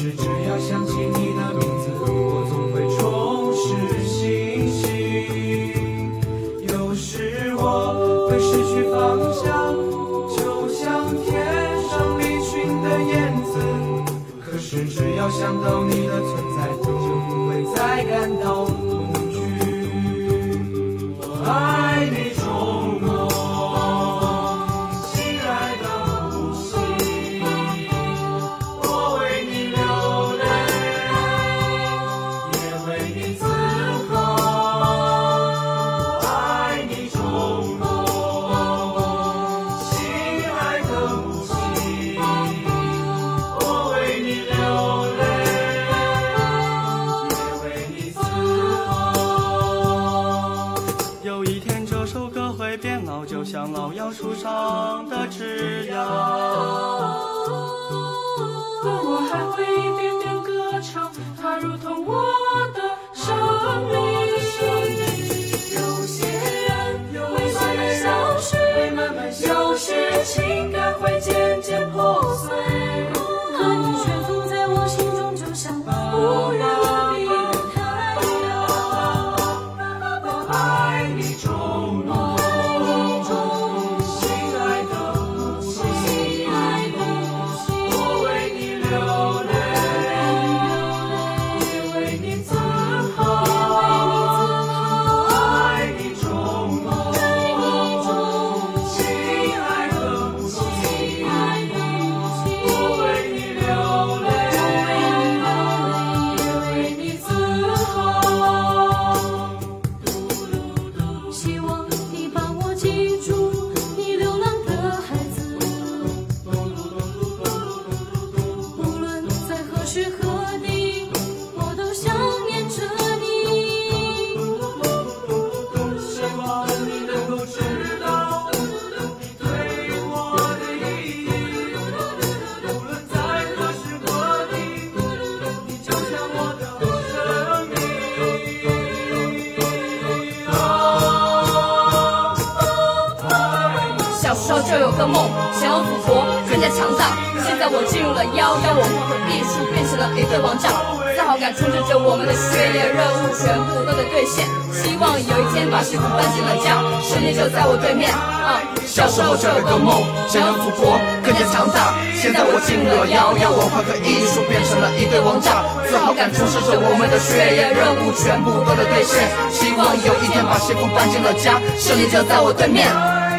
是只要想起你的名字，我总会重拾信心。有时我会失去方向，就像天上离群的燕子，可是只要想到你的存在，就不会再感到恐惧。我爱你中国，亲爱的母亲，我为你流泪，也为你自豪。我爱你中国，亲爱的母亲，我为你流泪，也为你自豪。有一天这首歌会变老，就像老杨树上的枝桠， 我还会一遍遍歌唱，它如同我的生命。有些人会慢慢消失，有些情感会渐渐破碎，而你却总在我心中，就像不远离的太阳。 我爱你中国，亲爱的母亲，我为你流泪，也为你自豪。我爱你中国，亲爱的母亲，我为你流泪，也为你自豪。 希望你帮我记住你流浪的孩子，无论在何时何地，我都想念着你。 希望你能够知道你对我的意义，无论在何时何地，你就像我的生命。 小时候就有个梦，想要复活，更加强大。现在我进入了111文化和艺术，变成了一对王炸，自豪感充斥着我们的血液，任务全部都得兑现。希望有一天把幸福搬进了家，胜利就在我对面。 小时候就有个梦，想要复活，更加强大。现在我进入了111文化和艺术，变成了一对王炸，自豪感充斥着我们的血液，任务全部都得兑现。希望有一天把幸福搬进了家，胜利就在我对面。